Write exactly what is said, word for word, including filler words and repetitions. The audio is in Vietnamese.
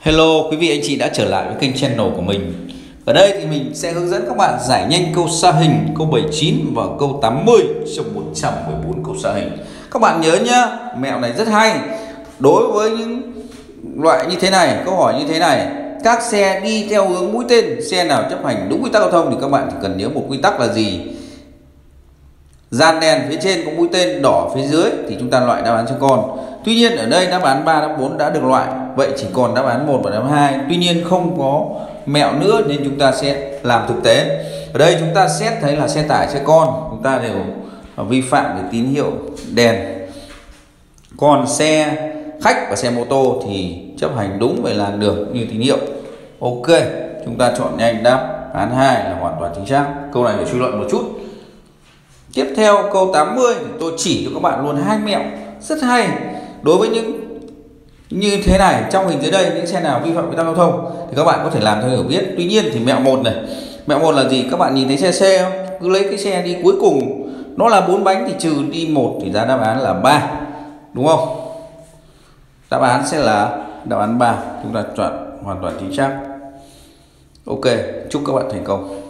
Hello quý vị anh chị đã trở lại với kênh channel của mình. Ở đây thì mình sẽ hướng dẫn các bạn giải nhanh câu sa hình, câu bảy chín và câu tám mươi trong một trăm mười bốn câu sa hình. Các bạn nhớ nhá, mẹo này rất hay. Đối với những loại như thế này, câu hỏi như thế này, các xe đi theo hướng mũi tên, xe nào chấp hành đúng quy tắc giao thông thì các bạn chỉ cần nhớ một quy tắc là gì? Dàn đèn phía trên có mũi tên đỏ phía dưới thì chúng ta loại đáp án cho con. Tuy nhiên ở đây đáp án ba, đáp án bốn đã được loại, vậy chỉ còn đáp án một và đáp án hai. Tuy nhiên không có mẹo nữa nên chúng ta sẽ làm thực tế. Ở đây chúng ta xét thấy là xe tải, xe con chúng ta đều vi phạm về tín hiệu đèn. Còn xe khách và xe mô tô thì chấp hành đúng về làn đường như tín hiệu. Ok, chúng ta chọn nhanh đáp án hai là hoàn toàn chính xác. Câu này phải suy luận một chút. Tiếp theo câu tám mươi thì tôi chỉ cho các bạn luôn hai mẹo rất hay. Đối với những như thế này, trong hình dưới đây những xe nào vi phạm quy tắc giao thông thì các bạn có thể làm theo hiểu biết. Tuy nhiên thì mẹo một này, mẹo một là gì? Các bạn nhìn thấy xe xe không? Cứ lấy cái xe đi cuối cùng, nó là bốn bánh thì trừ đi một thì ra đáp án là ba, đúng không? Đáp án sẽ là đáp án ba, chúng ta chọn hoàn toàn chính xác. Ok, chúc các bạn thành công.